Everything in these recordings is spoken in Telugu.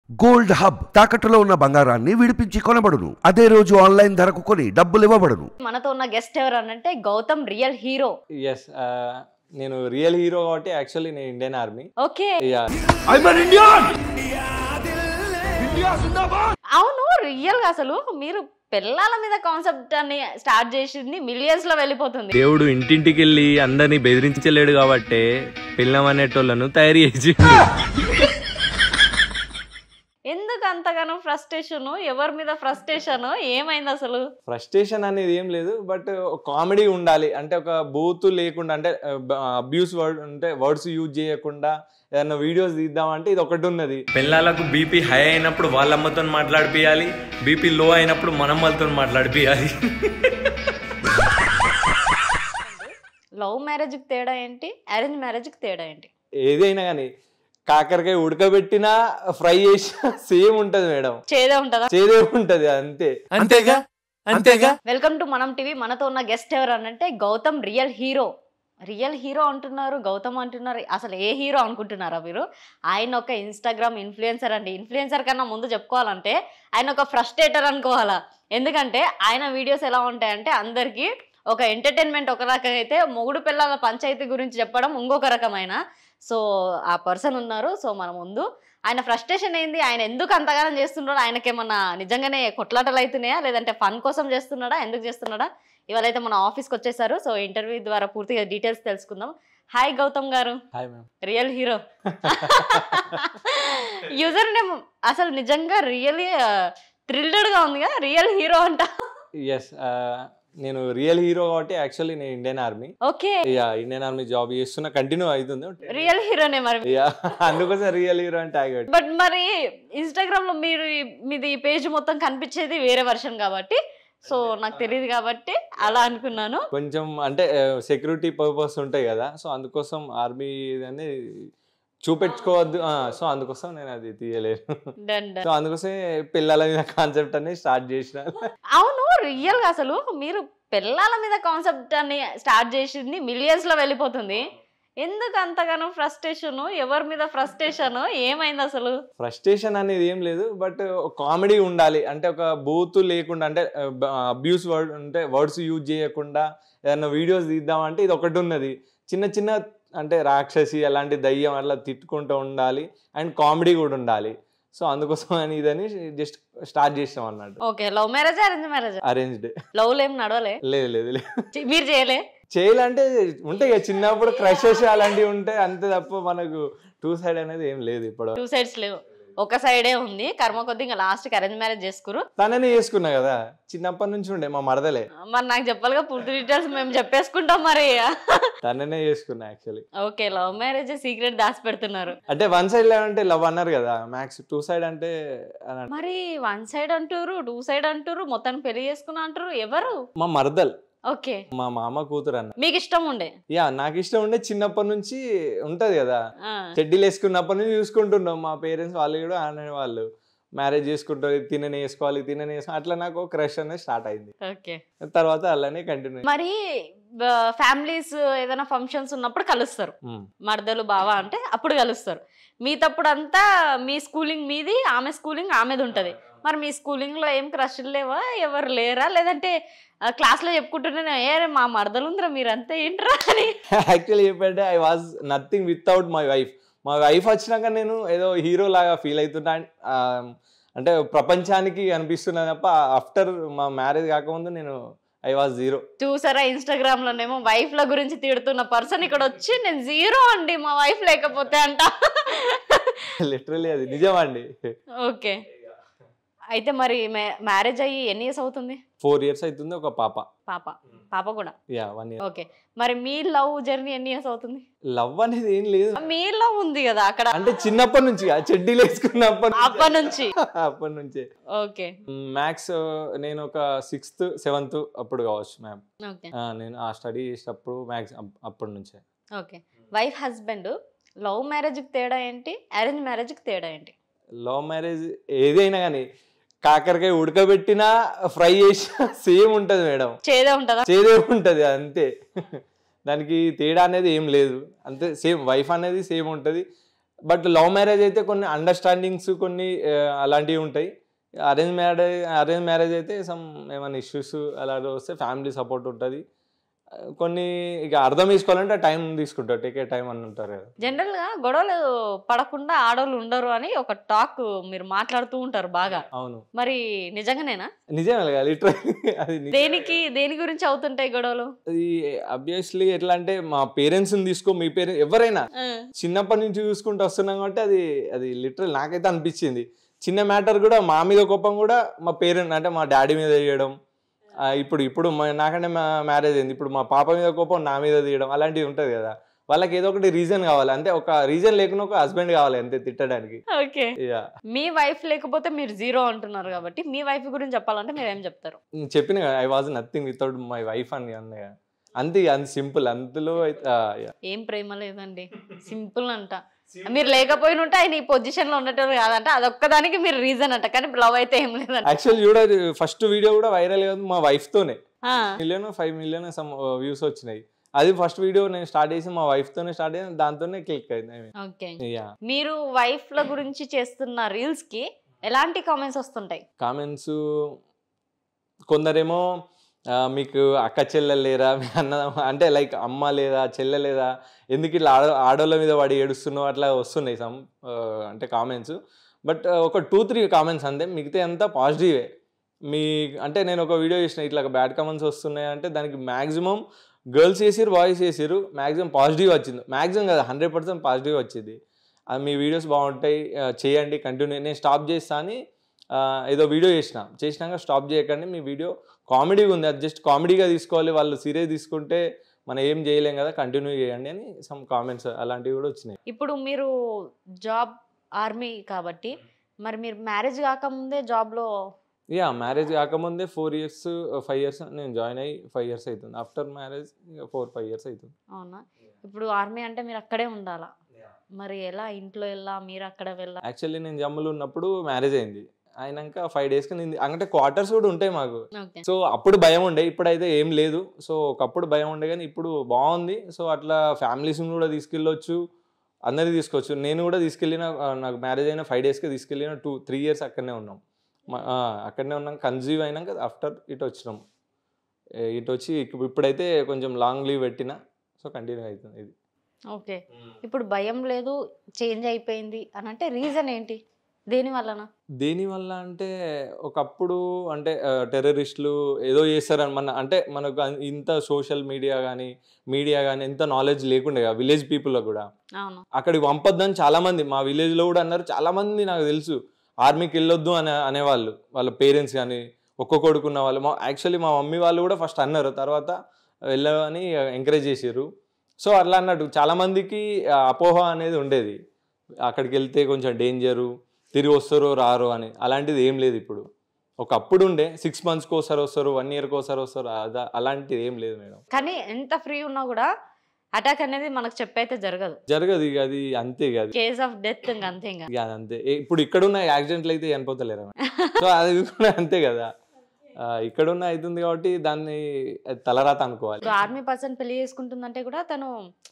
గోల్డ్ హబ్ తాకట్టులో ఉన్న బంగారాన్ని విడిపించి కొనబడును. అదే రోజు ఆన్లైన్ ధరకు కొని డబ్బులు ఇవ్వబడును. మనతో ఉన్న గెస్ట్ ఎవరు అంటే గౌతమ్ రియల్ హీరో. yes నేను రియల్ హీరో కాబట్టి యాక్చువల్లీ నేను ఇండియన్ ఆర్మీ. ఓకే అవును, రియల్ గా అసలు మీరు పిల్లల మీద కాన్సెప్ట్ అని స్టార్ట్ చేసింది మిలియన్స్ లో వెళ్ళిపోతుంది. దేవుడు ఇంటింటికి వెళ్ళి అందరినీ బెదిరించలేడు కాబట్టి పిల్లం అనేటోళ్ళను తయారు చేసి ఎందుకు అంతగానో ఫ్రస్ట్రేషన్? ఎవరి మీద ఫ్రస్ట్రేషన్? ఏమైంది అసలు? ఫ్రస్ట్రేషన్ అనేది ఏం లేదు, బట్ కామెడీ ఉండాలి. అంటే ఒక బూత్ లేకుండా, అంటే అబ్యూస్ వర్డ్ అంటే వర్డ్స్ యూజ్ చేయకుండా ఏదైనా వీడియోస్ తీద్దామంటే ఇది ఒకటి ఉన్నది. పిల్లలకు బీపీ హై అయినప్పుడు వాళ్ళమ్మతో మాట్లాడిపియాలి, బీపీ లో అయినప్పుడు మనం వాళ్ళతో మాట్లాడిపియాలి. లవ్ మ్యారేజ్ కి తేడా ఏంటి, అరేంజ్ మ్యారేజ్ కి తేడా ఏంటి? ఏదైనా కానీ కాకరకాయ ఉడకబెట్టినా ఫ్రై చేసినా సేమ్ ఉంటది మేడం, చేదే ఉంటదా? చేదే ఉంటది, అంతే. అంతేగా. Welcome to Manam TV. మనతో ఉన్న గెస్ట్ ఎవరు అంటే Gautam real hero. Real hero అంటున్నారు, గౌతమ్ అంటున్నారు. అసలు ఏ హీరో అనుకుంటున్నారా మీరు? ఆయన ఒక ఇన్స్టాగ్రామ్ ఇన్ఫ్లుయెన్సర్ అండి. ఇన్ఫ్లుయెన్సర్ కన్నా ముందు చెప్పుకోవాలంటే ఆయన ఒక ఫ్రస్ట్రేటర్ అనుకోవాలా. ఎందుకంటే ఆయన వీడియోస్ ఎలా ఉంటాయంటే అందరికీ ఒక ఎంటర్టైన్మెంట్ ఒక రకం అయితే, మొగుడు పిల్లల పంచాయతీ గురించి చెప్పడం ఇంకొక రకమైన. సో ఆ పర్సన్ ఉన్నారు. సో మన ముందు ఆయన ఫ్రస్ట్రేషన్ ఏంది, ఆయన ఎందుకు అంతగానం చేస్తున్నాడు, ఆయనకేమన్నా నిజంగానే కొట్లాటలు అవుతున్నాయా, లేదంటే ఫన్ కోసం చేస్తున్నాడా, ఎందుకు చేస్తున్నాడా? ఇవాళ అయితే మన ఆఫీస్కి వచ్చేసారు. సో ఇంటర్వ్యూ ద్వారా పూర్తిగా డీటెయిల్స్ తెలుసుకుందాం. Hi Gautam garu. Hi ma'am. Real hero user name అసలు నిజంగా రియల్లీ థ్రిల్డ్ గా ఉందిగా, రియల్ హీరో అంట. ఎస్ నేను రియల్ హీరో కాబట్టి యాక్చువల్లీ నేను Indian army. Okay, Indian army job చేస్తున్నా, కంటిన్యూ అవుతుంది. రియల్ హీరోనే మరి. అందుకోసం రియల్ హీరో అని ట్యాగ్ పెట్టి. బట్ మరి ఇన్స్టాగ్రామ్ లో మీరు మీది పేజ్ మొత్తం కనిపించేది వేరే వర్షన్ కాబట్టి, సో నాకు తెలియదు కాబట్టి అలా అనుకున్నాను. కొంచెం అంటే సెక్యూరిటీ పర్పస్ ఉంటాయి కదా, సో అందుకోసం ఆర్మీ అని చూపెట్టుకోవద్దు. సో అందుకోసం నేను అది తీయలేను. సో అందుకోసం పిల్లల మీద కాన్సెప్ట్ అనేది స్టార్ట్ చేసిన. అవును, రియల్ గా అసలు మీరు పిల్లల మీద కాన్సెప్ట్ అని స్టార్ట్ చేసింది మిలియన్స్ లో వెళ్ళిపోతుంది. ఎందుకు అంతగానో ఫ్రస్ట్రేషన్? ఎవరి మీద ఫ్రస్ట్రేషన్? ఏమైంది అసలు? ఫ్రస్ట్రేషన్ అనేది ఏం లేదు, బట్ కామెడీ ఉండాలి. అంటే ఒక బూత్ లేకుండా, అంటే అబ్యూస్ వర్డ్ అంటే వర్డ్స్ యూజ్ చేయకుండా ఏదైనా వీడియోస్ తీద్దామంటే ఇది ఒకటి ఉన్నది. చిన్న చిన్న అంటే రాక్షసి అలాంటి దయ్యం అట్లా తిట్టుకుంటూ ఉండాలి, అండ్ కామెడీ కూడా ఉండాలి. సో అందుకోసం అని ఇదని జస్ట్ స్టార్ట్ చేసాం అన్నట్టు. Okay, love marriage arrange marriage? Arranged. Love ఏం నడవలే? లేదు లేదు లేదు. మీరు చేయలే? చేయాలంటే ఉంటాయి కదా, చిన్నప్పుడు క్రషెస్ అలాంటివి ఉంటాయి అంతే తప్ప మనకు టూ సైడ్ అనేది ఏం లేదు. ఇప్పుడు టూ సైడ్స్ లేవు, ఒక సైడే ఉంది. కర్మ కొద్ది ఇంకా లాస్ట్ కి అరేంజ్ మ్యారేజ్ చేసుకురు. తననే చేసుకున్నా కదా, చిన్నప్పటి నుంచి ఉండే మా మరదలే. మరి నాకు చెప్పాలిగా పూర్తి డీటెయిల్స్, మేము చెప్పేసుకుంటాం మరి. తననే చేసుకున్నా actually. Okay, love marriage secret దాచి పెడుతున్నారు. అంటే వన్ సైడ్ అంటే లవ్ అన్నారు కదా, మ్యాక్స్ టూ సైడ్ అంటే మరి వన్ సైడ్ అంటారు, టూ సైడ్ అంటారు, మొత్తాన్ని పెళ్లి చేసుకున్నా అంటారు. ఎవరు? మా మరదల్. ఓకే, మా మామ కూతురు అన్న. మీకు ఇష్టం ఉండే? నాకు ఇష్టం ఉండే, చిన్నప్పటి నుంచి ఉంటది కదా, చెడ్డీలు వేసుకున్నప్పటి నుంచి చూసుకుంటున్నాం. మా పేరెంట్స్ వాళ్ళు కూడా అనే వాళ్ళు మ్యారేజ్ చేసుకుంటారు, తిననే వేసుకోవాలి, తిననే వేసుకోవాలి, అట్లా నాకు క్రష్ అనేది స్టార్ట్ అయింది. ఓకే, తర్వాత అలానే కంటిన్యూ. మరి ఫ్యామిలీస్ ఏదైనా ఫంక్షన్స్ ఉన్నప్పుడు కలుస్తారు, మరదలు బావా అంటే అప్పుడు కలుస్తారు. మీ తప్పుడు అంతా మీ స్కూలింగ్ మీది, ఆమె స్కూలింగ్ ఆమెది ఉంటది. మరి మీ స్కూలింగ్ లో ఏం క్రష్లు లేవా, ఎవరు లేరా? లేదంటే క్లాస్ లో చెప్పుకుంటున్నా ఏ మా మరదలు ఉందిరా మీరంతా ఏంట్రా అని? యాక్చువల్లీ చెప్పంటే I was nothing without my wife. మా వైఫ్ వచ్చినాక నేను ఏదో హీరో లాగా ఫీల్ అవుతున్నా, అంటే ప్రపంచానికి అనిపిస్తున్నా తప్ప ఆఫ్టర్ మా మ్యారేజ్ కాకముందు నేను ఐ వాజ్ జీరో. చూసారా, ఇన్స్టాగ్రామ్ లోనేమో వైఫ్ ల గురించి తిడుతున్న పర్సన్ ఇక్కడ వచ్చి నేను జీరో అండి మా వైఫ్ లేకపోతే అంట. లిటరలీ అది నిజమండి. ఓకే, అయితే మరి మ్యారేజ్ అయ్యి ఎన్ని ఇయర్స్ అవుతుంది? 4 years అవుతుంది. ఒక పాప కూడా? 1 year. ఓకే, మరి మీ లవ్ జర్నీ ఎన్ని ఇయర్స్ అవుతుంది? లవ్ అనేది ఏం లేదు, మీ లవ్ ఉంది కదా అక్కడ, అంటే చిన్నప్పటి నుంచి చెడ్డీలు వేసుకున్నప్పటి నుంచి. ఓకే, మ్యాథ్స్ నేను ఒక 6th 7th అప్పుడు కావచ్చు మ్యామ్. నేను ఆ స్టడీ చేసేటప్పుడు మ్యాథ్స్ అప్పటి నుంచే. Okay, wife husband love marriage కి తేడా ఏంటి, అరేంజ్ మ్యారేజ్ కి తేడా ఏంటి? లవ్ మ్యారేజ్ ఏదైనా కానీ కాకరకాయ ఉడకబెట్టినా ఫ్రై చేసినా సేమ్ ఉంటది మేడం, చేదే ఉంటదా? చేదే ఉంటది, అంతే. దానికి తేడా అనేది ఏం లేదు, అంతే. సేమ్ వైఫ్ అనేది సేమ్ ఉంటది, బట్ లవ్ మ్యారేజ్ అయితే కొన్ని అండర్స్టాండింగ్స్ కొన్ని అలాంటివి ఉంటాయి. అరేంజ్ మ్యారేజ్ అయితే ఏమైనా ఇష్యూస్ అలా వస్తే ఫ్యామిలీ సపోర్ట్ ఉంటుంది. కొన్ని ఇక అర్థం చేసుకోవాలంటే టైం తీసుకుంటారు, టేక్ ఏ టైం అని ఉంటారు కదా. జనరల్ గా గొడవలు పడకుండా ఆడవాళ్ళు ఉండరు అని ఒక టాక్ మీరు మాట్లాడుతూ ఉంటారు బాగా. అవును, మరి నిజంగానేనా? నిజమే లిటరల్లీ. అది దేని గురించి అవుతుంటాయి గొడవలు? అది అబ్వియస్లీ ఎట్లా అంటే మా పేరెంట్స్ ని తీసుకో, మీ పేరెంట్స్ ఎవరైనా చిన్నప్పటి నుంచి చూసుకుంటూ వస్తున్నాం కాబట్టి అది లిటరల్ నాకైతే అనిపించింది. చిన్న మ్యాటర్ కూడా మా మీద కోపం కూడా మా పేరెంట్ అంటే మా డాడీ మీద తీయడం, ఇప్పుడు నాకంటే మ్యారేజ్ అయింది, ఇప్పుడు మా పాప మీద కోపం నా మీద తీయడం, అలాంటివి ఉంటుంది కదా. వాళ్ళకి ఏదో ఒకటి రీజన్ కావాలి, అంటే ఒక రీజన్ లేకుండా ఒక హస్బెండ్ కావాలి అంతే తిట్టడానికి. ఓకే, మీ వైఫ్ లేకపోతే మీరు జీరో అంటున్నారు కాబట్టి మీ వైఫ్ గురించి చెప్పాలంటే మీరు ఏం చెప్తారు? చెప్పిన I was nothing without my wife అని అన్నయ్య. అంతే సింపుల్, అందులో ఏం ప్రేమ లేదండి, సింపుల్ అంట. మీరు లేకపోయిన ఉంటే ఆయన ఈ పొజిషన్ లో ఉండేటోళ్ళు కాదంట, అదొక్కదానికి మీరు రీజన్ అంట. కానీ లవ్ అయితే ఏం లేదంట. యాక్చువల్లీ కూడా ఫస్ట్ వీడియో కూడా వైరల్ కాదు మా వైఫ్ తోనే, 5 million సమ్ వ్యూస్ వచ్చినాయి. అది ఫస్ట్ వీడియో నేను స్టార్ట్ చేసి మా వైఫ్ తోనే స్టార్ట్ అయ్యింది, దాంతోనే క్లిక్ అయింది. ఓకే, మీరు వైఫ్ ల గురించి చేస్తున్న రీల్స్ కి ఎలాంటి కామెంట్స్ వస్తుంటాయి? కామెంట్స్ కొందరేమో మీకు అక్క చెల్లెలు లేరా, అన్న అంటే లైక్ అమ్మ లేదా చెల్లె లేదా, ఎందుకు ఇట్లా ఆడోళ్ళ మీద వాడి ఏడుస్తున్నావు, అట్లా వస్తున్నాయి సమ్ అంటే కామెంట్స్. బట్ ఒక 2-3 కామెంట్స్ అంతే, మిగతా అంతా పాజిటివే. అంటే నేను ఒక వీడియో చేసిన ఇట్లా బ్యాడ్ కామెంట్స్ వస్తున్నాయి అంటే దానికి మ్యాక్సిమం గర్ల్స్ చేసిరు, బాయ్స్ చేసిరు, మ్యాక్సిమం పాజిటివ్ వచ్చింది. మ్యాక్సిమం కదా 100% పాజిటివ్ వచ్చింది. అది మీ వీడియోస్ బాగుంటాయి, చేయండి కంటిన్యూ, నేను స్టాప్ చేస్తా అని ఏదో వీడియో చేసినాక స్టాప్ చేయకండి, మీ వీడియో కామెడీగా ఉంది, అది జస్ట్ కామెడీగా తీసుకోవాలి, వాళ్ళు సీరియస్ తీసుకుంటే మనం ఏం చేయలేం కదా, కంటిన్యూ చేయండి అని సమ్ కామెంట్స్ అలాంటివి కూడా వచ్చినాయి. ఇప్పుడు మీరు జాబ్ ఆర్మీ కాబట్టి మరి మీరు మ్యారేజ్ కాకముందే జాబ్లో? మ్యారేజ్ కాకముందే 4 years 5 years నేను జాయిన్ అయ్యి 5 years అవుతుంది. ఆఫ్టర్ మ్యారేజ్ 4-5 years అవుతుంది. అవునా? ఇప్పుడు ఆర్మీ అంటే మీరు అక్కడే ఉండాలా, మరి ఎలా ఇంట్లో ఎలా మీరు అక్కడ వెళ్ళా? యాక్చువల్లీ నేను జమ్ములో ఉన్నప్పుడు మ్యారేజ్ అయింది, అయినాక 5 daysకి నేను అంటే క్వార్టర్స్ కూడా ఉంటాయి మాకు. సో అప్పుడు భయం ఉండే, ఇప్పుడైతే ఏం లేదు. సో ఒకప్పుడు భయం ఉండే కానీ ఇప్పుడు బాగుంది. సో అట్లా ఫ్యామిలీస్ని కూడా తీసుకెళ్ళొచ్చు, అందరినీ తీసుకోవచ్చు. నేను కూడా తీసుకెళ్ళిన, నాకు మ్యారేజ్ అయిన 5 daysకి తీసుకెళ్ళిన 2-3 years అక్కడనే ఉన్నాం. అక్కడనే ఉన్నాం, కన్సీవ్ అయినాక ఆఫ్టర్ ఇటు వచ్చినాం. ఇటు వచ్చి ఇప్పుడైతే కొంచెం లాంగ్ లీవ్ పెట్టిన, సో కంటిన్యూ అవుతుంది ఇది. ఓకే, ఇప్పుడు భయం లేదు, చేంజ్ అయిపోయింది అని అంటే రీజన్ ఏంటి? దేనివల్ల అంటే ఒకప్పుడు అంటే టెర్రరిస్టులు ఏదో చేస్తారని అంటే మనకు ఇంత సోషల్ మీడియా కానీ ఎంత నాలెడ్జ్ లేకుండే కదా విలేజ్ పీపుల్లో కూడా. అక్కడికి పంపొద్దని చాలా మంది మా విలేజ్లో కూడా అన్నారు, చాలా మంది నాకు తెలుసు ఆర్మీకి వెళ్ళొద్దు అనేవాళ్ళు, వాళ్ళ పేరెంట్స్ కానీ ఒక్కొక్కడుకున్న వాళ్ళు. యాక్చువల్లీ మా మమ్మీ వాళ్ళు కూడా ఫస్ట్ అన్నారు, తర్వాత వెళ్ళని ఎంకరేజ్ చేసారు. సో అట్లా అన్నట్టు చాలామందికి అపోహ అనేది ఉండేది, అక్కడికి వెళ్తే కొంచెం డేంజరు, తిరిగి వస్తారో రారో అని. అలాంటిది ఏం లేదు ఇప్పుడు. ఒకప్పుడు ఉండే 6 monthsకి ఒకసారి వస్తారు, 1 yearకి ఒకసారి వస్తారు, అలాంటిది ఏం లేదు మేడం. కానీ ఎంత ఫ్రీ ఉన్నా కూడా అటాక్ అనేది మనకు చెప్పైతే జరగదు ఇక అది అంతే కదా, కేస్ ఆఫ్ డెత్ అంతే. అంతే ఇప్పుడు ఇక్కడున్న యాక్సిడెంట్లు అయితే చనిపోతలేరు, సో అది కూడా అంతే కదా, ఇక్కడున్న అవుతుంది కాబట్టి దాన్ని తలరాత అనుకోవాలి. ఆర్మీ పర్సన్ పెళ్లి చేసుకుంటుందంటే కూడా తను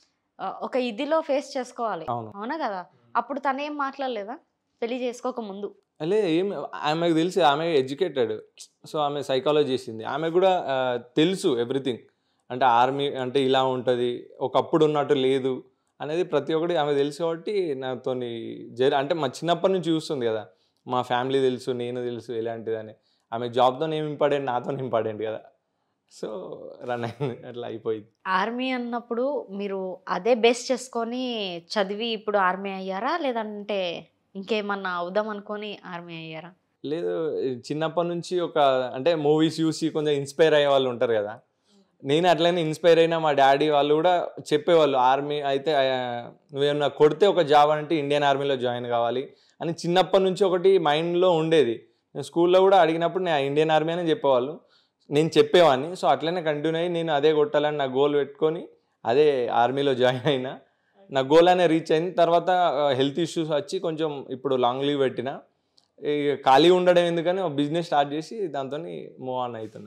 ఒక ఇదిలో ఫేస్ చేసుకోవాలి, అవునా కదా? అప్పుడు తను ఏం మాట్లాడలేదా పెళ్లి చేసుకోక ముందు? ఏం, ఆమెకు తెలిసి, ఆమె ఎడ్యుకేటెడ్, సో ఆమె సైకాలజీ చేసింది, ఆమె కూడా తెలుసు ఎవ్రీథింగ్. అంటే ఆర్మీ అంటే ఇలా ఉంటుంది, ఒకప్పుడు ఉన్నట్టు లేదు అనేది ప్రతి ఒక్కటి ఆమె తెలుసు. కాబట్టి నాతో అంటే మా చిన్నప్పటి నుంచి చూస్తుంది కదా, మా ఫ్యామిలీ తెలుసు, నేను తెలుసు ఎలాంటిదని. ఆమె జాబ్తో ఏమి ఇంపార్టెంట్, నాతో ఇంపార్టెంట్ కదా, సో రన్ అయింది, అట్లా అయిపోయింది. ఆర్మీ అన్నప్పుడు మీరు అదే బేస్ చేసుకొని చదివి ఇప్పుడు ఆర్మీ అయ్యారా, లేదంటే ఇంకేమన్నా అవుదాం అనుకొని ఆర్మీ అయ్యారా? లేదు, చిన్నప్పటి నుంచి అంటే మూవీస్ చూసి కొంచెం ఇన్స్పైర్ అయ్యే వాళ్ళు ఉంటారు కదా, నేను అట్లనే ఇన్స్పైర్ అయినా. మా డాడీ వాళ్ళు కూడా చెప్పేవాళ్ళు, ఆర్మీ అయితే నువ్వేమన్నా కొడితే ఒక జాబ్ అంటే ఇండియన్ ఆర్మీలో జాయిన్ కావాలి అని చిన్నప్పటి నుంచి ఒకటి మైండ్లో ఉండేది. నేను స్కూల్లో కూడా అడిగినప్పుడు నేను ఇండియన్ ఆర్మీ అని చెప్పేవాళ్ళు, నేను చెప్పేవాడిని. సో అట్లనే కంటిన్యూ అయ్యి నేను అదే కొట్టాలని నా గోల్ పెట్టుకొని అదే ఆర్మీలో జాయిన్ అయినా. నా గోల్ అనే రీచ్ అయిన తర్వాత హెల్త్ ఇష్యూస్ వచ్చి కొంచెం ఇప్పుడు లాంగ్ లీవ్ పెట్టిన, ఖాళీ ఉండడం ఎందుకని బిజినెస్ స్టార్ట్ చేసి దాంతో మూవ్ ఆన్ అవుతున్నా ఇప్పుడైతే.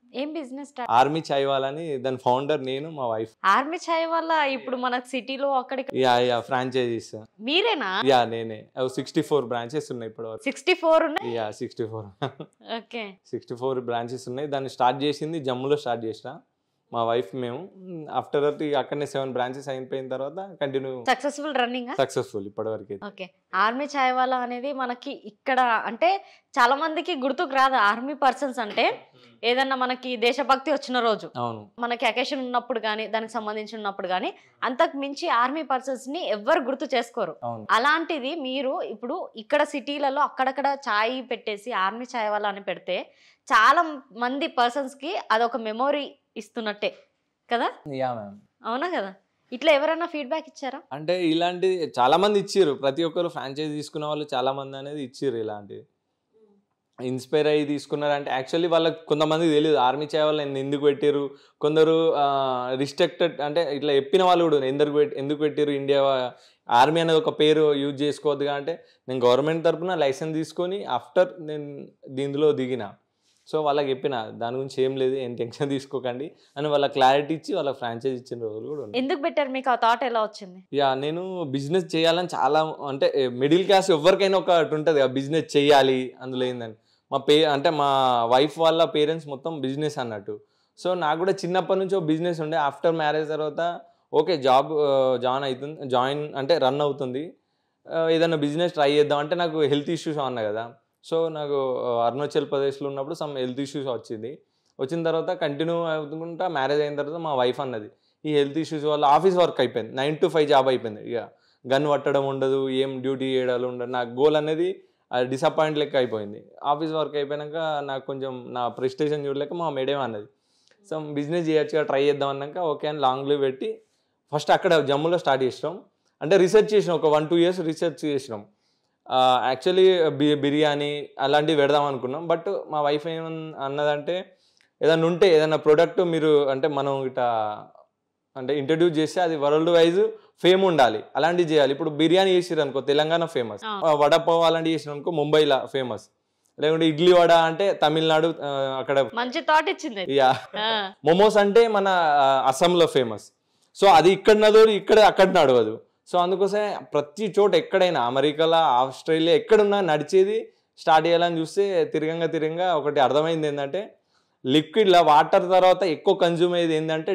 ఏం బిజినెస్ స్టార్ట్? ఆర్మీ చాయ్ వాళ్ళని, దాని ఫౌండర్ నేను, మా వైఫ్. ఆర్మీ చాయ్ వల్ల ఇప్పుడు మనకు సిటీలో అక్కడికి యా ఫ్రాంచైజీస్. మీరేనా? యా నేనే. 64 బ్రాంచెస్ ఉన్నాయి ఇప్పుడు వరకు. 64 ఉన్నాయి? యా 64. ఓకే. 64 బ్రాంచెస్ ఉన్నాయి. దాన్ని స్టార్ట్ చేసింది జమ్మూలో స్టార్ట్ చేసిన మా వైఫ్ మేము. ఆఫ్టర్ దట్ అక్కడనే 7 బ్రాంచెస్ అయిపోయిన తర్వాత కంటిన్యూ సక్సెస్ఫుల్ రన్నింగ్. సక్సెస్ఫుల్ ఇప్పటివరకు. ఓకే. ఆర్మీ చాయ్ వాళ్ళ అనేది మనకి ఇక్కడ అంటే చాలా మందికి గుర్తుకు రాదు. ఆర్మీ పర్సన్స్ అంటే ఏదన్నా మనకి దేశభక్తి వచ్చిన రోజు, అవును, మనకి అకేషన్ ఉన్నప్పుడు కానీ దానికి సంబంధించి ఉన్నప్పుడు కానీ, అంతకు మించి ఆర్మీ పర్సన్స్ ని ఎవ్వరు గుర్తు చేసుకోరు. అలాంటిది మీరు ఇప్పుడు ఇక్కడ సిటీలలో అక్కడక్కడ చాయ్ పెట్టేసి ఆర్మీ చాయ్ వాళ్ళ అని పెడితే చాలా మంది పర్సన్స్ కి అదొక మెమొరీ ఇస్తున్నట్టే కదా? Yeah ma'am. అవునా కదా? ఇట్లా ఎవరైనా ఫీడ్బ్యాక్ ఇచ్చారా? అంటే ఇలాంటి చాలా మంది ఇచ్చిర్రు. ప్రతి ఒక్కరు ఫ్రాంచైజ్ తీసుకున్న వాళ్ళు చాలా మంది అనేది ఇచ్చిర్రు. ఇలాంటి ఇన్స్పైర్ అయ్యి తీసుకున్నారంటే యాక్చువల్లీ వాళ్ళకి కొంతమంది తెలియదు ఆర్మీ చాయ్ వాళ్ళు ఎందుకు పెట్టారు. కొందరు రిస్ట్రిక్టెడ్ అంటే ఇట్లా చెప్పిన వాళ్ళు కూడా ఎందుకు పెట్టారు, ఇండియా ఆర్మీ అనేది ఒక పేరు యూజ్ చేసుకోవద్దుగా అంటే, నేను గవర్నమెంట్ తరఫున లైసెన్స్ తీసుకొని ఆఫ్టర్ నేను దీనిలో దిగిన. సో వాళ్ళకి చెప్పిన దాని గురించి ఏం లేదు, ఏం టెన్షన్ తీసుకోకండి అని వాళ్ళ క్లారిటీ ఇచ్చి వాళ్ళ ఫ్రాంచైజ్ ఇచ్చిన రోజులు కూడా ఉన్నాయి. ఎందుకు పెట్టారు? మీకు ఆ థాట్ ఎలా వచ్చింది? యా నేను బిజినెస్ చేయాలని చాలా, అంటే మిడిల్ క్లాస్ ఎవరికైనా ఒకటి ఉంటుంది కదా బిజినెస్ చేయాలి. అందులో ఏందని అంటే మా వైఫ్ వాళ్ళ పేరెంట్స్ మొత్తం బిజినెస్ అన్నట్టు. సో నాకు కూడా చిన్నప్పటి నుంచి ఒక బిజినెస్ ఉండే. ఆఫ్టర్ మ్యారేజ్ తర్వాత ఓకే జాబ్ జాయిన్ అంటే రన్ అవుతుంది, ఏదైనా బిజినెస్ ట్రై చేద్దాం అంటే నాకు హెల్త్ ఇష్యూస్ అన్నా కదా. సో నాకు అరుణాచల్ ప్రదేశ్లో ఉన్నప్పుడు సమ్ హెల్త్ ఇష్యూస్ వచ్చిన తర్వాత కంటిన్యూ అవుతుంటా. మ్యారేజ్ అయిన తర్వాత మా వైఫ్ అన్నది ఈ హెల్త్ ఇష్యూస్ వల్ల ఆఫీస్ వర్క్ అయిపోయింది, 9 to 5 జాబ్ అయిపోయింది. ఇక గన్ పట్టడం ఉండదు, ఏం డ్యూటీ చేయడాలు ఉండదు. నా గోల్ అనేది డిసప్పాయింట్ లెక్క అయిపోయింది. ఆఫీస్ వర్క్ అయిపోయాక నాకు కొంచెం నా ప్రెస్టేషన్ చూడలేక మా మేడం అన్నది సమ్ బిజినెస్ చేయొచ్చుగా ట్రై చేద్దాం అన్నాక ఓకే అని లాంగ్ లీవ్ పెట్టి ఫస్ట్ అక్కడ జమ్మూలో స్టార్ట్ చేసినాం. అంటే రీసెర్చ్ చేసినాం, ఒక 1-2 years రీసెర్చ్ చేసినాం. యాక్చువల్లీ బిర్యానీ అలాంటివి పెడదాం అనుకున్నాం. బట్ మా వైఫ్ అన్నదంటే ఏదైనా ప్రోడక్ట్ మీరు అంటే మనం ఇట్లా అంటే ఇంట్రడ్యూస్ చేస్తే అది వరల్డ్ వైజ్ ఫేమ్ ఉండాలి, అలాంటివి చేయాలి. ఇప్పుడు బిర్యానీ చేసిరు అనుకో తెలంగాణ ఫేమస్, వడపావ్ అలాంటివి చేసిరు అనుకో ముంబైలో ఫేమస్, లేకుంటే ఇడ్లీ వడ అంటే తమిళనాడు అక్కడ మంచి థాట్ ఇచ్చింది. యా మోమోస్ అంటే మన అస్సాంలో ఫేమస్. సో అది ఇక్కడ నడవదు, ఇక్కడ అక్కడ నడవదు. సో అందుకోసం ప్రతి చోట ఎక్కడైనా అమెరికాలో ఆస్ట్రేలియా ఎక్కడున్నా నడిచేది స్టార్ట్ చేయాలని చూస్తే తిరగంగా ఒకటి అర్థమైంది ఏంటంటే లిక్విడ్లో వాటర్ తర్వాత ఎక్కువ కన్జ్యూమ్ అయ్యేది ఏంటంటే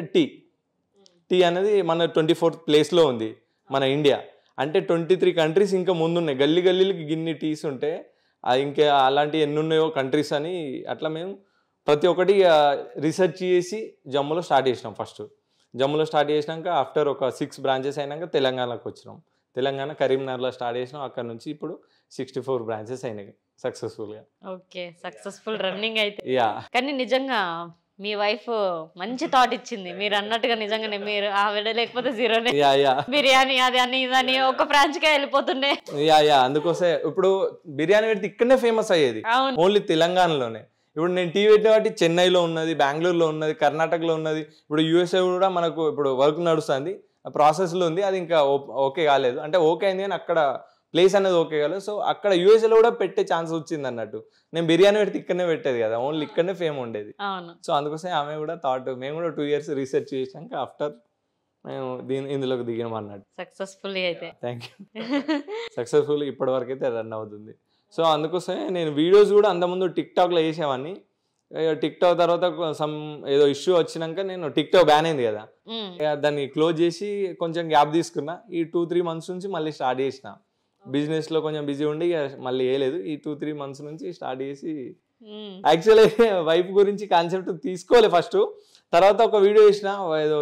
టీ అనేది మన 24th ప్లేస్లో ఉంది మన ఇండియా. అంటే 23 countries ఇంకా ముందున్నాయి. గల్లీలకి గిన్ని టీస్ ఉంటే ఇంకా అలాంటి ఎన్ని ఉన్నాయో కంట్రీస్ అని అట్లా మేము ప్రతి ఒక్కటి రీసెర్చ్ చేసి జమ్మూలో స్టార్ట్ చేసినాం. ఫస్ట్ జమ్మూలో స్టార్ట్ చేసినాక ఆఫ్టర్ ఒక 6 branches అయినాక తెలంగాణకు వచ్చినాం. తెలంగాణ కరీంనగర్లో స్టార్ట్ చేసినాం. అక్కడ నుంచి ఇప్పుడు 64 branches అయినాయి సక్సెస్ఫుల్గా. ఓకే, సక్సెస్ఫుల్ రన్నింగ్ అయితే. యా కానీ నిజంగా మీ వైఫ్ మంచి థాట్ ఇచ్చింది మీరు అన్నట్టుగా. నిజంగానే మీరు ఆవిడ లేకపోతే జీరోనే. బిర్యానీ అది అని ఇదని ఒక బ్రాంచ్కే వెళ్ళిపోతుండే. యా అందుకోసం ఇప్పుడు బిర్యానీ పెడితే ఇక్కడనే ఫేమస్ అయ్యేది, ఓన్లీ తెలంగాణలోనే. ఇప్పుడు నేను టీ పెట్టిన వాటి చెన్నైలో ఉన్నది, బెంగళూరులో ఉన్నది, కర్ణాటకలో ఉన్నది. ఇప్పుడు యూఎస్ఏ కూడా మనకు ఇప్పుడు వర్క్ నడుస్తుంది, ప్రాసెస్లో ఉంది. అది ఇంకా ఓకే కాలేదు, అంటే ఓకే అయింది కానీ అక్కడ ప్లేస్ అనేది ఓకే కాలేదు. సో అక్కడ యూఎస్ఏలో కూడా పెట్టే ఛాన్స్ వచ్చింది అన్నట్టు. నేను బిర్యానీ పెడితే ఇక్కడనే పెట్టేది కదా, ఓన్లీ ఇక్కడనే ఫేమ్ ఉండేది. సో అందుకోసం ఆమె కూడా థాట్, మేము కూడా 2 years రీసెర్చ్ చేసాక ఆఫ్టర్ మేము ఇందులోకి దిగాం అన్నట్టు. సక్సెస్ఫుల్ అయితే థ్యాంక్ యూ. సక్సెస్ఫుల్ ఇప్పటి వరకు అయితే రన్ అవుతుంది. సో అందుకోసమే నేను వీడియోస్ కూడా అంతకుముందు టిక్టాక్లో వేసేవాడిని. టిక్టాక్ తర్వాత ఏదో ఇష్యూ వచ్చినాక నేను టిక్టాక్ బ్యాన్ అయింది కదా, దాన్ని క్లోజ్ చేసి కొంచెం గ్యాప్ తీసుకున్నా. ఈ 2-3 months నుంచి మళ్ళీ స్టార్ట్ చేసిన. బిజినెస్లో కొంచెం బిజీ ఉండి మళ్ళీ వేయలేదు. ఈ 2-3 months నుంచి స్టార్ట్ చేసి యాక్చువల్లీ వైఫ్ గురించి కాన్సెప్ట్ తీసుకోలే ఫస్ట్. తర్వాత ఒక వీడియో చేసిన, ఏదో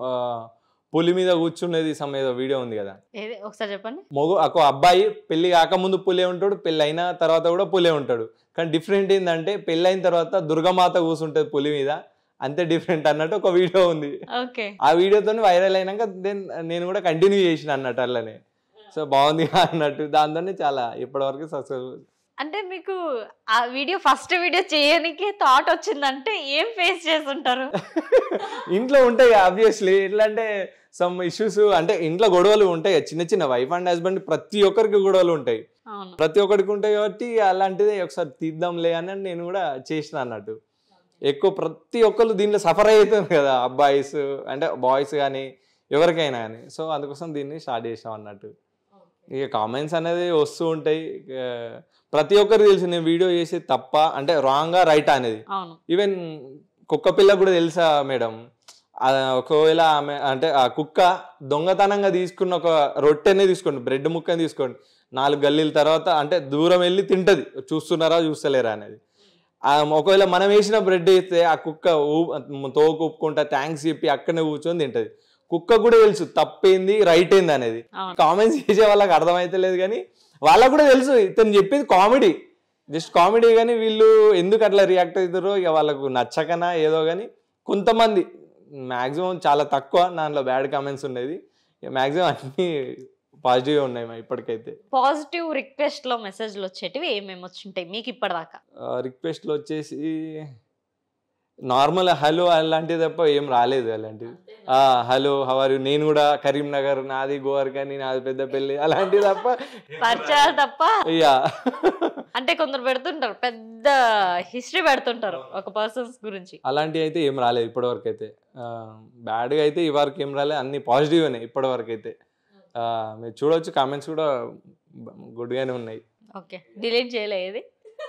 పులి మీద కూర్చునేది ఏదో వీడియో ఉంది కదా, ఒకసారి చెప్పండి. ఒక అబ్బాయి పెళ్లి కాకముందు పులే ఉంటాడు, పెళ్ళి అయిన తర్వాత కూడా పులే ఉంటాడు. కానీ డిఫరెంట్ ఏంటంటే పెళ్ళి అయిన తర్వాత దుర్గమాత కూర్చుంటది పులి మీద, అంతే డిఫరెంట్ అన్నట్టు ఒక వీడియో ఉంది. ఆ వీడియోతో వైరల్ అయినాక నేను కూడా కంటిన్యూ చేసిన అన్నట్టు అట్లనే. సో బాగుంది అన్నట్టు, దాంతోనే చాలా ఇప్పటివరకు సక్సెస్ఫుల్. అంటే మీకు ఆ వీడియో ఫస్ట్ వీడియో చేయడానికి థాట్ వచ్చిందంటే ఏం ఫేస్ చేస్తుంటారు? ఇంట్లో ఉంటాయి ఆబ్వియస్లీ. ఎట్లా అంటే సమ్ ఇష్యూస్, అంటే ఇంట్లో గొడవలు ఉంటాయి చిన్న చిన్న. వైఫ్ అండ్ హస్బెండ్ ప్రతి ఒక్కరికి గొడవలు ఉంటాయి, ప్రతి ఒక్కరికి ఉంటాయి. కాబట్టి అలాంటిది ఒకసారి తీద్దాంలే అని నేను కూడా చేసిన అన్నట్టు. ఎక్కువ ప్రతి ఒక్కరు దీంట్లో సఫర్ అవుతుంది కదా, అబ్బాయిస్ అంటే బాయ్స్ కానీ ఎవరికైనా కానీ. సో అందుకోసం దీన్ని స్టార్ట్ చేసాం అన్నట్టు. ఇక కామెంట్స్ అనేది వస్తూ ఉంటాయి. ప్రతి ఒక్కరికి తెలుసు నేను వీడియో చేసేది తప్ప అంటే రాంగా రైటా అనేది. ఈవెన్ కుక్క పిల్ల కూడా తెలుసా మేడం, ఒకవేళ ఆమె అంటే ఆ కుక్క దొంగతనంగా తీసుకున్న ఒక రొట్టెనే తీసుకోండి, బ్రెడ్ ముక్కని తీసుకోండి, 4 గల్లీల తర్వాత అంటే దూరం వెళ్ళి తింటది, చూస్తున్నారా చూస్తలేరా అనేది. ఒకవేళ మనం వేసిన బ్రెడ్ వేస్తే ఆ కుక్క తోకు ఒప్పుకుంటా థ్యాంక్స్ చెప్పి అక్కడనే కూర్చొని తింటది. కుక్క కూడా తెలుసు తప్పేంది రైట్ ఏంది అనేది. కామెంట్స్ చేసే వాళ్ళకి అర్థమైతే లేదు కానీ వాళ్ళకు కూడా తెలుసు ఇతను చెప్పేది కామెడీ, జస్ట్ కామెడీ. కానీ వీళ్ళు ఎందుకు అట్లా రియాక్ట్ అవుతారో ఇక వాళ్ళకు నచ్చకనా ఏదో. కానీ కొంతమంది మ్యాక్సిమం చాలా తక్కువ దాంట్లో బ్యాడ్ కామెంట్స్ ఉండేది, మ్యాక్సిమం అన్ని పాజిటివ్ ఉన్నాయి ఇప్పటికైతే. పాజిటివ్ రిక్వెస్ట్ లో మెసేజ్లు వచ్చేటివి ఏమేమి వచ్చింటాయి మీకు ఇప్పటిదాకా? రిక్వెస్ట్లు వచ్చేసి నార్మల్ హలో అలాంటిది తప్ప ఏం రాలేదు. అలాంటిది హలో హవర్ యు, నేను కూడా కరీంనగర్, నాది గోవర్కని, నాది పెద్దపల్లి, అలాంటివి తప్ప పరిచయాలు తప్ప. యా అంటే కొందరు పెడుతుంటారు పెద్ద హిస్టరీ పెడుతుంటారు ఒక పర్సన్స్ గురించి, అలాంటివి అయితే ఏం రాలేదు ఇప్పటివరకు అయితే. బ్యాడ్గా అయితే ఈ వరకు ఏం రాలేదు, అన్ని పాజిటివ్ ఉన్నాయి ఇప్పటివరకు అయితే. మీరు చూడవచ్చు కామెంట్స్ కూడా గుడ్గానే ఉన్నాయి. ఓకే, డిలీట్ చేయలేదు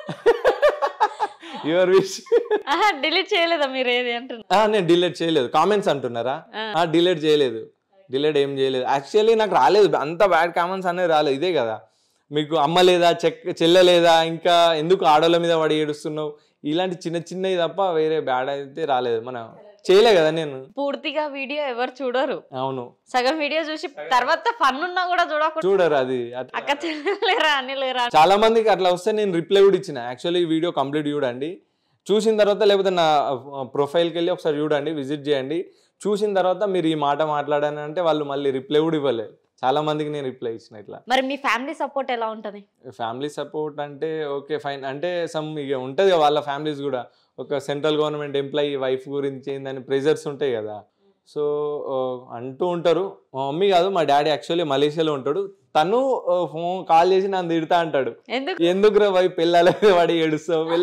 యువర్ విష్. డిలీట్ చేయలేదా మీరు ఏది అంటున్నా? నేను డిలీట్ చేయలేదు. కామెంట్స్ అంటున్నారా? డిలీట్ చేయలేదు, డిలీట్ ఏం చేయలేదు. యాక్చువల్లీ నాకు రాలేదు అంత బ్యాడ్ కామెంట్స్ అనేది రాలేదు. ఇదే కదా మీకు అమ్మ లేదా చెల్లెలేదా, ఇంకా ఎందుకు ఆడోళ్ళ మీద పడి ఏడుస్తున్నావు, ఇలాంటి చిన్న చిన్నవి తప్ప వేరే బ్యాడ్ అయితే రాలేదు. మనం చేయలే కదా. నేను పూర్తిగా వీడియో ఎవరు చూడరు. అవును, సగం వీడియో చూసి తర్వాత ఫన్ ఉన్నా కూడా చూడరు. అది అక్క లేరా అని లేరా చాలా మందికి అట్లా వస్తే నేను రిప్లై కూడా ఇచ్చిన. యాక్చువల్లీ ఈ వీడియో కంప్లీట్ చూడండి, చూసిన తర్వాత లేకపోతే నా ప్రొఫైల్కి వెళ్ళి ఒకసారి చూడండి, విజిట్ చేయండి. చూసిన తర్వాత మీరు ఈ మాట మాట్లాడాను అంటే వాళ్ళు మళ్ళీ రిప్లై కూడా ఇవ్వలేదు. చాలా మందికి నేను రిప్లై ఇచ్చిన ఇట్లా. మరి మీ ఫ్యామిలీ సపోర్ట్ ఎలా ఉంటుంది? ఫ్యామిలీ సపోర్ట్ అంటే ఓకే ఫైన్, అంటే సమ్ ఇక ఉంటుంది వాళ్ళ ఫ్యామిలీస్ కూడా. ఒక సెంట్రల్ గవర్నమెంట్ ఎంప్లాయీ వైఫ్ గురించి ఏందని ప్రెజర్స్ ఉంటాయి కదా, సో అంటూ ఉంటారు. మా మమ్మీ కాదు, మా డాడీ యాక్చువల్లీ మలేషియాలో ఉంటాడు. తను ఫోన్ కాల్ చేసి నన్ను తిడతా అంటాడు, ఎందుకు రా వైఫ్ పిల్లల వాడి ఏడుస్తావు పిల్ల.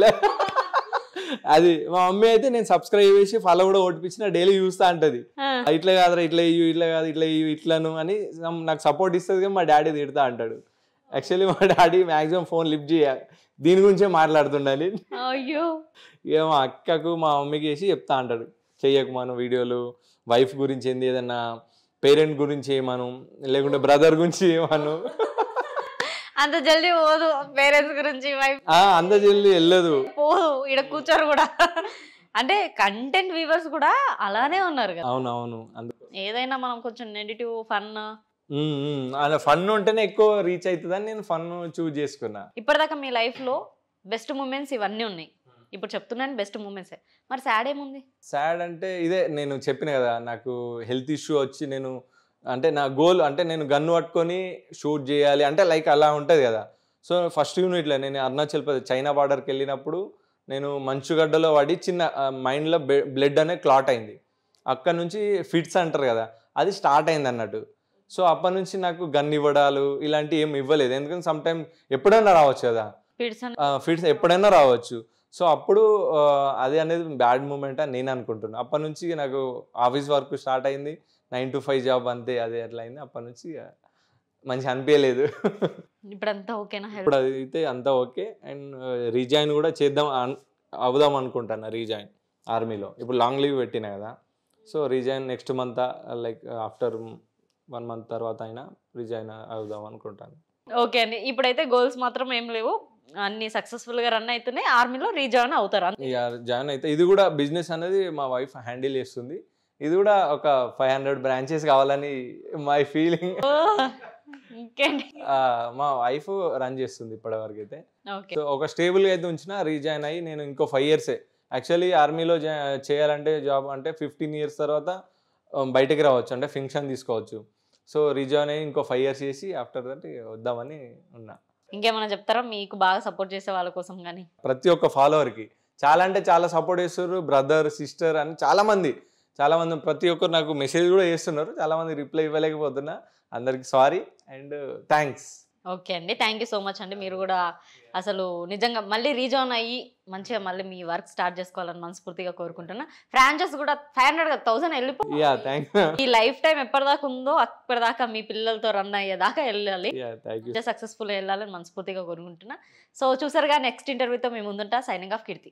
అది మా మమ్మీ అయితే నేను సబ్స్క్రైబ్ చేసి ఫాలో కూడా ఓటిపించిన డైలీ చూస్తా అంటది, ఇట్లా కాదురా ఇట్లా ఇయ్యు, ఇట్లా కాదు ఇట్లా ఇయ్యు, ఇట్లను అని నాకు సపోర్ట్ ఇస్తుంది. కానీ మా డాడీ తిడతా అంటాడు. యాక్చువల్లీ మా డాడీ మ్యాక్సిమం ఫోన్ లిఫ్ట్ చేయాలి, దీని గురించే మాట్లాడుతుండాలి. ఇక మా అక్కకు మా మమ్మీకి వేసి చెప్తా అంటాడు, చెయ్యకు మనం వీడియోలు, వైఫ్ గురించి ఏంది, ఏదన్నా పేరెంట్ గురించి ఏమను, లేకుంటే బ్రదర్ గురించి ఏమను. అంత జల్దీ పోదు పేరెంట్స్ గురించి, వైఫ్ అంత జల్దీ వెళ్ళదు, పోదు, ఇక్కడ కూర్చోరు కూడా. అంటే కంటెంట్ వ్యూవర్స్ కూడా అలానే ఉన్నారు కదా. అవునవును, ఏదైనా మనం కొంచెం నెగిటివ్ ఫన్ ఫన్ ఉంటేనే ఎక్కువ రీచ్ అవుతుందని నేను ఫన్ చూజ్ చేసుకున్నా. ఇప్పటిదాకా మీ లైఫ్ లో బెస్ట్ మూమెంట్స్ ఇవన్నీ ఉన్నాయి, ఇప్పుడు చెప్తున్నాను బెస్ట్ మూమెంట్స్. మరి సాడ్ ఏముంది? సాడ్ అంటే ఇదే నేను చెప్పిన కదా, నాకు హెల్త్ ఇష్యూ వచ్చి నేను అంటే నా గోల్ అంటే నేను గన్ను పట్టుకొని షూట్ చేయాలి అంటే లైక్ అలా ఉంటుంది కదా. సో ఫస్ట్ యూనిట్లో నేను అరుణాచల్ ప్రదేశ్ చైనా బార్డర్కి వెళ్ళినప్పుడు నేను మంచుగడ్డలో పడి చిన్న మైండ్లో బ్లడ్ అనేది క్లాట్ అయింది. అక్కడ నుంచి ఫిట్స్ అంటారు కదా, అది స్టార్ట్ అయింది అన్నట్టు. సో అప్పటి నుంచి నాకు గన్ ఇవ్వడాలు ఇలాంటివి ఏమి ఇవ్వలేదు, ఎందుకంటే సమ్ టైమ్ ఎప్పుడైనా రావచ్చు కదా, ఫిట్స్ ఎప్పుడైనా రావచ్చు. సో అప్పుడు అది అనేది బ్యాడ్ మూమెంట్ అని నేను అనుకుంటున్నాను. అప్పటి నుంచి నాకు ఆఫీస్ వర్క్ స్టార్ట్ అయింది, 9 to 5 జాబ్ అంతే, అదే అట్లా అయింది. అప్పటి నుంచి మంచిగా అనిపించలేదు. ఇప్పుడు అయితే అంతా ఓకే. అండ్ రీజాయిన్ కూడా అవుదాం అనుకుంటాను, రీజాయిన్ ఆర్మీలో. ఇప్పుడు లాంగ్ లీవ్ పెట్టినా కదా, so rejoin next month like after 1 month తర్వాత అయినా రీజాయిన్ అవుదాం అనుకుంటాను. ఓకే అండి, ఇప్పుడైతే గోల్స్ మాత్రం ఏం లేవు, అన్ని సక్సెస్ఫుల్ గా రన్ అవుతున్నాయి. ఆర్మీలో రీజాయిన్ అవుతారు, జాయిన్ అయితే. ఇది కూడా బిజినెస్ అనేది మా వైఫ్ హ్యాండిల్ చేస్తుంది. ఇది కూడా ఒక 500 బ్రాంచెస్ కావాలని మై ఫీలింగ్. మా వైఫ్ రన్ చేస్తుంది ఇప్పటి వరకు అయితే. సో ఒక స్టేబుల్గా అయితే ఉంచిన రీజాయిన్ అయ్యి నేను ఇంకో 5 years యాక్చువల్లీ ఆర్మీలో చేయాలంటే జాబ్ అంటే 15 years తర్వాత బయటకి రావచ్చు, అంటే ఫంక్షన్ తీసుకోవచ్చు. సో రీజాయిన్ అయ్యి ఇంకో 5 years చేసి ఆఫ్టర్ దట్ వద్దామని ఉన్నా. ఇంకేమైనా చెప్తారా మీకు బాగా సపోర్ట్ చేసే వాళ్ళ కోసం? కానీ ప్రతి ఒక్క ఫాలోవర్కి చాలా అంటే చాలా సపోర్ట్ చేస్తారు, బ్రదర్ సిస్టర్ అని చాలా మంది ప్రతి ఒక్కరు నాకు మెసేజ్ కూడా చేస్తున్నారు. చాలా మంది రిప్లై ఇవ్వలేకపోతున్నా, అందరికి సారీ అండ్ థ్యాంక్స్. ఓకే అండి, థ్యాంక్ యూ సో మచ్ అండి. మీరు కూడా అసలు నిజంగా మళ్ళీ రీజాయిన్ అయ్యి మంచిగా మళ్ళీ మీ వర్క్ స్టార్ట్ చేసుకోవాలని మనస్ఫూర్తిగా కోరుకుంటున్నా. ఫ్రాంచైజ్ కూడా 500 1000 వెళ్ళిపో. ఈ లైఫ్ టైం ఎప్పటిదాకా ఉందో అప్పటిదాకా మీ పిల్లలతో రన్ అయ్యేదాకా వెళ్ళాలి, సక్సెస్ఫుల్ వెళ్ళాలని మనస్ఫూర్తిగా కోరుకుంటున్నా. సో చూసారుగా, నెక్స్ట్ ఇంటర్వ్యూతో మేము ముందుంటా. సైనింగ్ ఆఫ్, కీర్తి.